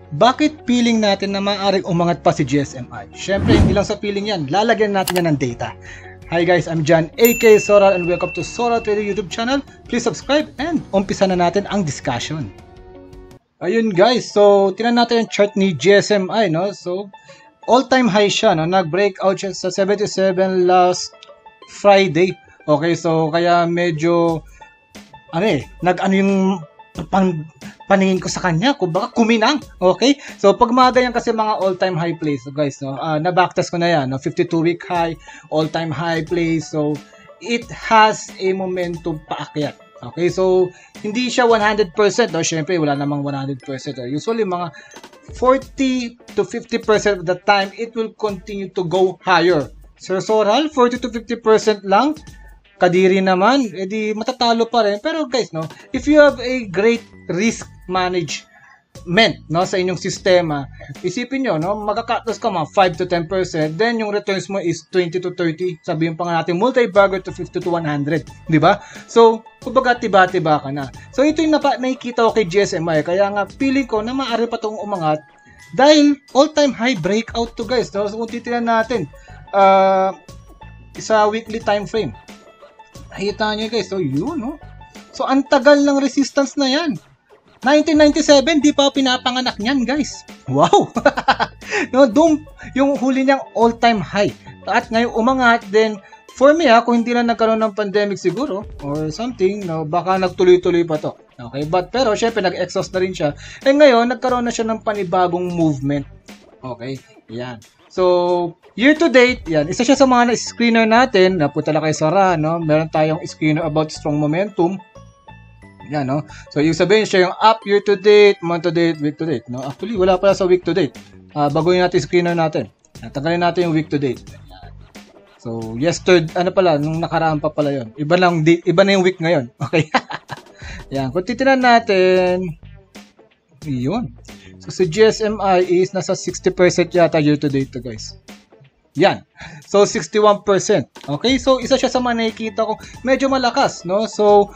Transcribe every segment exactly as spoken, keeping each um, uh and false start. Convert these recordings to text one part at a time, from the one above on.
Bakit feeling natin na maaaring umangat pa si G S M I? Syempre, hindi lang sa feeling yan. Lalagyan natin yan ng data. Hi guys, I'm John, aka Soral, and welcome to Soral Trader YouTube channel. Please subscribe and umpisa na natin ang discussion. Ayun guys, so tinan natin yung chart ni G S M I, no? So, all-time high siya, no? Nag-breakout siya sa seventy-seven last Friday. Okay, so kaya medyo, ano eh, nag-ano yung pang paningin ko sa kanya, kumbaga kuminang. Okay? So pag mga ganyan kasi mga all-time high plays, so guys, no, uh, na-backtest ko na yan, no, fifty-two week high, all-time high plays. So it has a momentum paakyat. Okay? So hindi siya one hundred percent, no? Syempre wala namang one hundred percent. No? Usually mga forty to fifty percent of the time it will continue to go higher. Sir Soral, forty to fifty percent lang. Kadiri naman, edi matatalo pa rin. Pero guys, no, if you have a great risk management, no, sa inyong sistema, isipin nyo, no, magkakatos ka mga five to ten percent, then yung returns mo is twenty to thirty. Sabihin pa nga natin, multi-bagger to fifty to one hundred. Di ba? So, kumbaga tiba-tiba ka na. So, ito yung napa nakikita ko kay G S M I. Kaya nga, feeling ko na maaari pa itong umangat dahil all-time high breakout to guys. No? So, kung titinan natin, uh, sa weekly time frame, nakita nyo guys, so yun, no? So, ang tagal ng resistance na yan. nineteen ninety-seven, di pa pinapanganak niyan, guys. Wow! No, doon, yung huli niyang all-time high. At ngayon umangat, then, for me, ha, kung hindi na nagkaroon ng pandemic siguro, or something, no, baka nagtuloy-tuloy pa to. Okay, but, pero, syempre, nag-exhaust na rin siya. Eh, ngayon, nagkaroon na siya ng panibagong movement. Okay, yan. So, year to date, yan, isa siya sa mga screener natin, napunta lang kay Sara, no? Meron tayong screener about strong momentum. Yan, no? So, yung sabihin siya yung up year to date, month to date, week to date, no? Actually, wala pala sa week to date. Uh, baguhin natin screener natin. Tanggalin natin yung week to date. Yan. So, yesterday, ano pala, nung nakaraan pa pala yun. Iba, lang, iba na yung week ngayon. Okay? Yan, kung titinan natin, yun. So, si G S M I is nasa sixty percent yata year to date to guys. Yan. So, sixty-one percent. Okay? So, isa siya sa mga nakikita ko. Medyo malakas, no? So,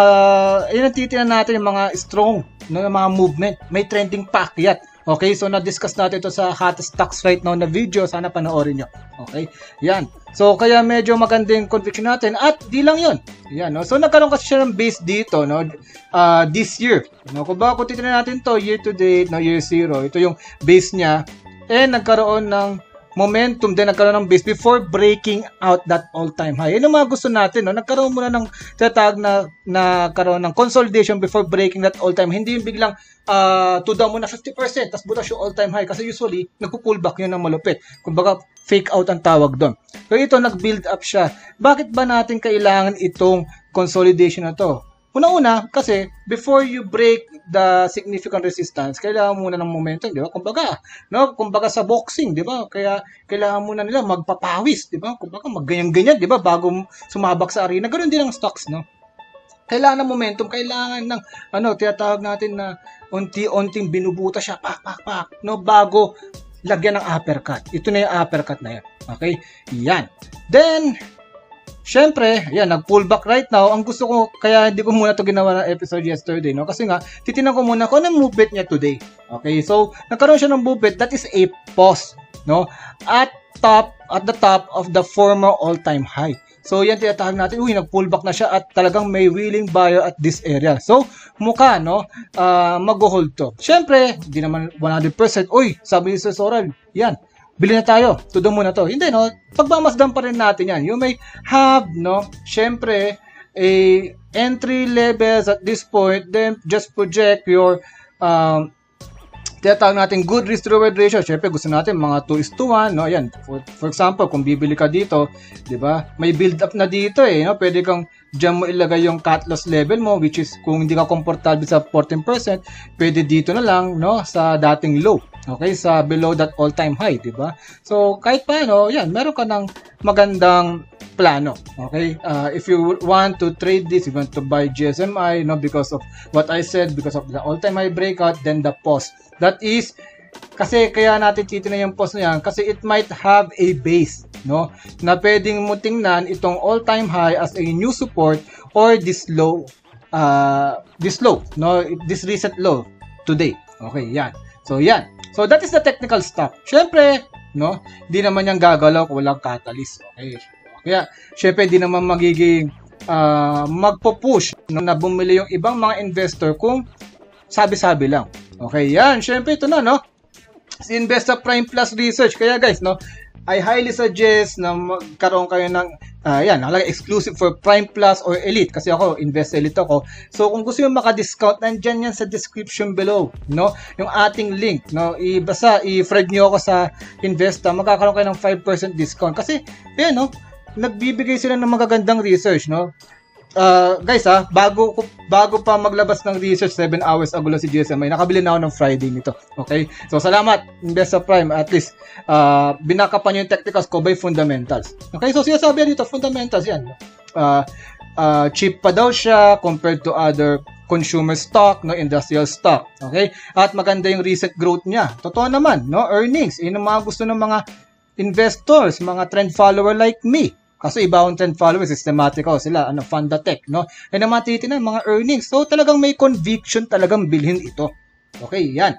uh, yun ang titinan natin yung mga strong, no? Yung mga movement. May trending paakyat. Okay? So, na-discuss natin ito sa hottest stocks right now na video. Sana panoorin nyo. Okay? Yan. So, kaya medyo maganda yung conviction natin. At di lang yun. Yan, no? So, nagkaroon kasi siya ng base dito, no? Uh, this year. No? Kung baka kung titinan natin to year to date, no? Year zero. Ito yung base niya. Eh, nagkaroon ng momentum din, nagkaroon ng base before breaking out that all-time high. Yun ang mga gusto natin, no? Nagkaroon muna ng tatag na nagkaroon ng consolidation before breaking that all-time. Hindi yung biglang uh, to down muna fifty percent, tapos butas yung all-time high. Kasi usually, nagpo-pullback yun ng malupit. Kumbaga, fake out ang tawag doon. So ito, nag-build up siya. Bakit ba natin kailangan itong consolidation na to? Una-una, kasi before you break the significant resistance, kailangan muna ng momentum, di ba? Kumbaga, no? Kumbaga sa boxing, di ba? Kaya kailangan muna nila magpapawis, di ba? Kumbaga magganyan-ganyan, di ba? Bago sumabak sa arena. Ganoon din ang stocks, no? Kailangan ng momentum, kailangan ng, ano, tinatawag natin na unti-unting binubuta siya, pak, pak, pak, no? Bago lagyan ng uppercut. Ito na yung uppercut na yan. Okay? Yan. Then, syempre, yan, nag-pull back right now. Ang gusto ko, kaya hindi ko muna ito ginawa ng episode yesterday, no? Kasi nga, titinan ko muna kung anong movement niya today. Okay, so, nagkaroon siya ng movement. That is a pause, no? At top, at the top of the former all-time high. So, yan, tinatawag natin, uy, nag-pull back na siya at talagang may willing buyer at this area. So, mukha, no? Uh, mag-hold to. Syempre, hindi naman one hundred percent. Uy, sabi ni Sir Soral, yan, bili na tayo, tudong muna to. Hindi, no? Pagmamasdan pa rin natin yan. You may have, no, syempre, a entry levels at this point, then just project your, um, tinatawag natin good risk to reward ratio. Syempre, gusto natin mga two is to one, no? Ayan, for, for example, kung bibili ka dito, di ba? May build up na dito, eh, no? Pwede kang diyan mo ilagay yung cut loss level mo, which is kung hindi ka komportable sa fourteen percent, pwede dito na lang, no, sa dating low. Okay, sa below that all-time high, di ba? So, kahit paano, yan, meron ka ng magandang plano. Okay? Uh, if you want to trade this, you want to buy G S M I, no, because of what I said, because of the all-time high breakout, then the pause. That is, kasi kaya natin titignan yung pause na yan, kasi it might have a base, no, na pwedeng mo tingnan itong all-time high as a new support or this low, uh, this low, no, this recent low today. Okay, yan. So, yan. So, that is the technical stuff. Syempre, no, hindi naman yan gagalaw kung walang catalyst. Okay. Kaya, syempre, hindi naman magiging uh, magpo-push no, na bumili yung ibang mga investor kung sabi-sabi lang. Okay, yan. Syempre, ito na, no? Si Investa Prime Plus Research. Kaya, guys, no, I highly suggest na magkaroon kayo ng uh, yan, nakalagay exclusive for Prime Plus or Elite kasi ako, Invest Elite ako. So kung gusto niyo maka-discount, nandiyan yan sa description below, no? Yung ating link, no? I-basta i-friend niyo ako sa Investa, magkakaroon kayo ng five percent discount kasi yan, no? Nagbibigay sila ng magagandang research, no? Uh, guys ha, bago bago pa maglabas ng research seven hours ago lang si G S M I, nakabili na ako ng Friday nito. Okay? So salamat Investa Prime, at least uh, binakapan niyo yung technicals ko by fundamentals. Okay? So sinasabi dito fundamentals yan. Uh, uh, cheap pa daw siya compared to other consumer stock, no, industrial stock. Okay? At maganda yung recent growth niya. Totoo naman, no? Earnings, yun ang mga gusto ng mga investors, mga trend follower like me. Kasi iba ang trend followers, systematic ako sila, ano, Fundatech, no? E naman titinan, mga earnings. So, talagang may conviction talagang bilhin ito. Okay, yan.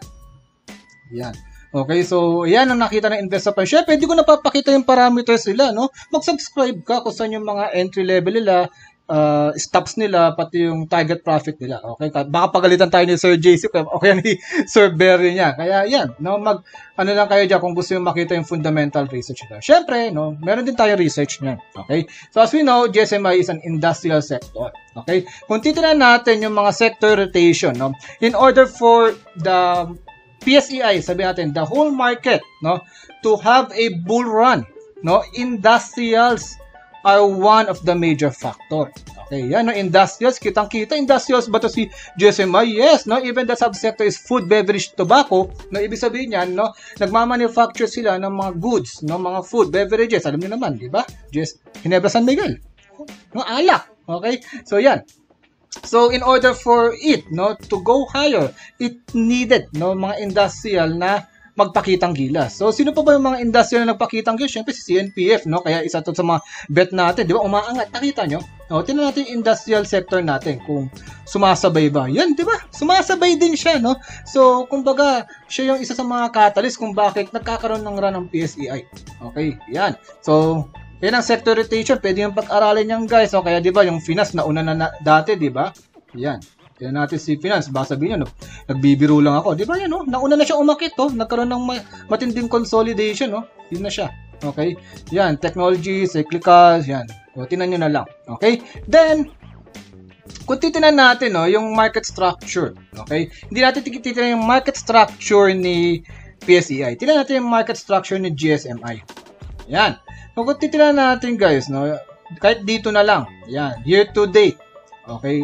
Yan. Okay, so, yan ang nakita ng Investa Prime. Syempre, hindi ko napapakita yung parameters nila, no? Mag-subscribe ka kung saan yung mga entry level nila, uh, stops nila, pati yung target profit nila. Okay, baka pagalitan tayo ni Sir J C, okay ni Sir Berry niya. Kaya yan, no, mag, ano lang kayo dyan kung gusto yung makita yung fundamental research nila. Syempre, no, meron din tayo research niyan. Okay, so as we know, G S M I is an industrial sector. Okay, kung titignan natin yung mga sector rotation, no, in order for the P S E I, sabi natin, the whole market, no, to have a bull run, no, industrials are one of the major factor. Okay, yan, no, industrials, kitang-kita, industrials ba to si G S M I? Yes, no, even the subsector is food, beverage, tobacco, no, ibig sabihin yan, no, nagmamanufacture sila ng mga goods, no, mga food, beverages, alam niyo naman, di ba? Just Ginebra San Miguel, no, alak, okay, so yan. So, in order for it, no, to go higher, it needed, no, mga industrial na magpakitang gilas. So, sino pa ba yung mga industrial na nagpakitang gilas? Siyempre, si C N P F, no? Kaya isa to sa mga bet natin, di ba? Umaangat. Nakita nyo? No, tingnan natin yung industrial sector natin kung sumasabay ba. Yan, di ba? Sumasabay din siya, no? So, kumbaga, siya yung isa sa mga catalyst kung bakit nagkakaroon ng run ng P S E I. Okay, yan. So, yan ang sector rotation. Pwede yung pag-aralin yan, guys. So, kaya, di ba, yung finance na una na, na dati, di ba? Yan. Yan natin si finance, baka sabihin nyo, no, nagbibiro lang ako. Di ba yan, no? Nauna na siya umakit, no? Nagkaroon ng matinding consolidation, no? Yun na siya. Okay? Yan, technology, cyclicals, yan. O, tinan nyo na lang. Okay? Then, kung titinan natin, no, yung market structure, okay? Hindi natin titinan yung market structure ni P S E I. Tinan natin yung market structure ni G S M I. Yan. Kung titinan natin, guys, no, kahit dito na lang. Yan, year to date. Okay?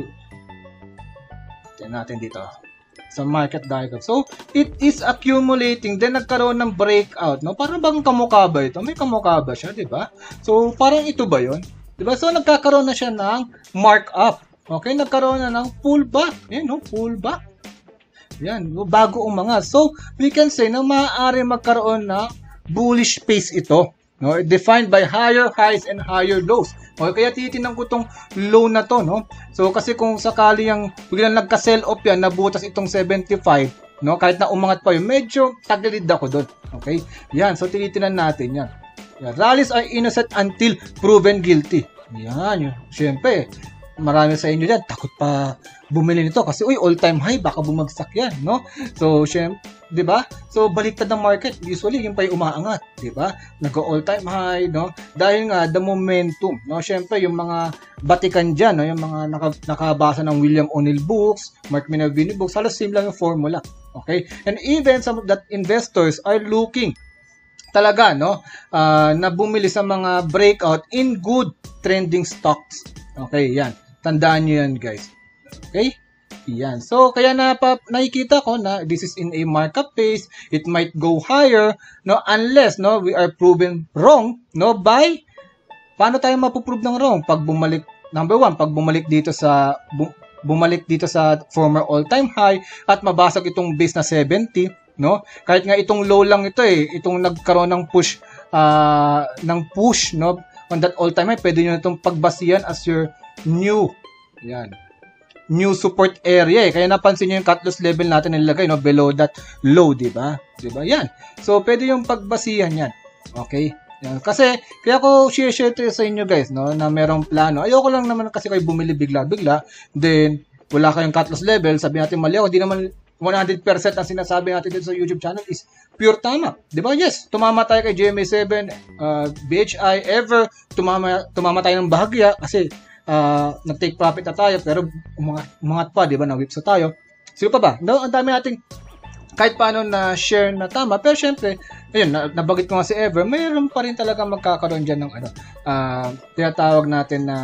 Tignan natin dito sa market diagram. So, it is accumulating. Then, nagkaroon ng breakout. No? Parang bang kamukha ba ito? May kamukha ba siya, di ba? So, parang ito ba yun? Di ba? So, nagkakaroon na siya ng markup. Okay? Nagkaroon na ng pullback. Yan, no? Pullback. Yan. Bago umangat. So, we can say na maaari magkaroon na bullish pace ito. No, defined by higher highs and higher lows. Okay, kaya titinan ko tong low na to, no? So kasi kung sakali yung biglang nagka-sell off yan, nabutas itong seventy-five, no? Kahit na umangat pa yun, medyo tagilid ako doon. Okay? Yan, so titinan natin yan. Yan. Rallies are innocent until proven guilty. Yan, yun. Siyempre, marami sa inyo dyan, takot pa bumili nito kasi uy, all-time high, baka bumagsak yan, no? So, syempre, di ba? So, baliktad ng market, usually, yung pa yung umaangat, di ba? Nag-all-time high, no? Dahil nga, the momentum, no? Syempre, yung mga batikan dyan, no? Yung mga naka, nakabasa ng William O'Neill books, Mark Minervini books, halos same lang yung formula, okay? And even some of that investors are looking talaga, no? Uh, na bumili sa mga breakout in good trending stocks. Okay, yan. Tandaan nyo yan, guys. Okay? Yan. So, kaya na pa, nakikita ko na this is in a markup phase. It might go higher, no? Unless, no, we are proven wrong, no? By, paano tayo mapuprove ng wrong? Pag bumalik, number one, pag bumalik dito sa, bu, bumalik dito sa former all-time high at mabasag itong base na seventy, no? Kahit nga itong low lang ito eh, itong nagkaroon ng push, uh, ng push, no? On that all-time high, pwede nyo itong pagbasihan as your new, yan, new support area eh. Kaya napansin nyo yung cut loss level natin nilagay, no? Below that low, di ba? Di ba? Yan. So, pwede yung pagbasihan yan. Okay? Yan. Kasi, kaya ko share-share to sa inyo guys, no? Na merong plano. Ayoko lang naman kasi kayo bumili bigla-bigla. Then, wala kayong cut loss level. Sabi natin mali ako. Di naman one hundred percent ang sinasabi natin dito sa YouTube channel is pure tama. Di ba? Yes, tumama tayo kay G M A seven, uh, B H I, ever, tumama, tumama tayo ng bahagya kasi uh, nag-take profit na tayo pero umangat, umangat pa, di ba? Na-whip sa tayo. Sino pa ba? No, ang dami nating kahit paano na share na tama. Pero syempre, ayun, nabagit ko nga si Ever, mayroon pa rin talaga magkakaroon dyan ng ano, uh, tinatawag natin na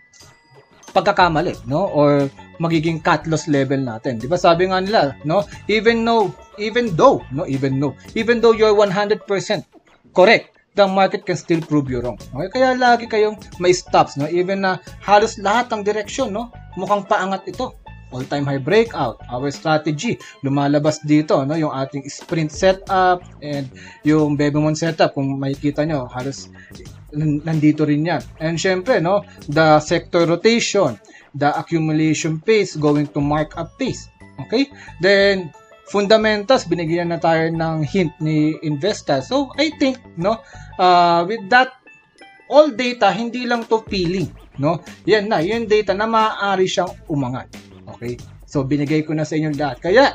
pagkakamali, no? Or magiging cut loss level natin. 'Di ba? Sabi nga nila, no? Even though, even though, no, even though, even though you're one hundred percent correct, the market can still prove you wrong. Okay? Kaya lagi kayong may stops, no? Even na halos lahat ng direksyon, no? Mukhang paangat ito. All-time high breakout, our strategy, lumalabas dito, no? Yung ating sprint setup and yung Bebemon setup, kung makikita nyo, halos nandito rin yan. And syempre, no, the sector rotation, the accumulation pace going to markup pace. Okay? Then, fundamentals, binigyan na tayo ng hint ni Investa. So, I think, no, uh, with that, all data, hindi lang to feeling, no? Yan na, yung data na maaari siyang umangat. Okay? So, binigay ko na sa inyo lahat. Kaya,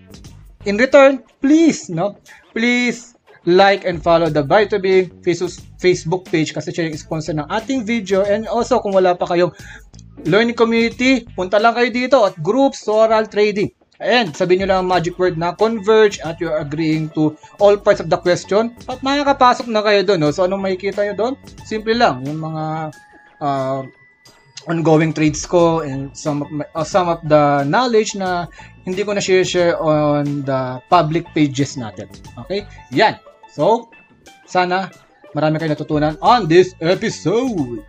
in return, please, no, please, like and follow the Buy to Be Facebook page kasi siya yung sponsor ng ating video. And also, kung wala pa kayong learning community, punta lang kayo dito at group Soral Trading. And sabihin nyo lang ang magic word na converge at you're agreeing to all parts of the question at makakapasok na kayo doon. No? So, anong makikita nyo doon? Simple lang. Yung mga uh, ongoing trades ko and some of, my, uh, some of the knowledge na hindi ko na share on the public pages natin. Okay? Yan. So, sana marami kayo natutunan on this episode.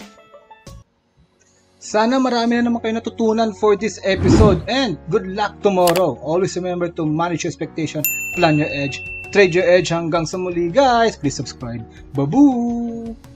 Sana marami na naman kayo natutunan for this episode and good luck tomorrow. Always remember to manage your expectation, plan your edge, trade your edge. Hanggang sa muli guys. Please subscribe. Babu!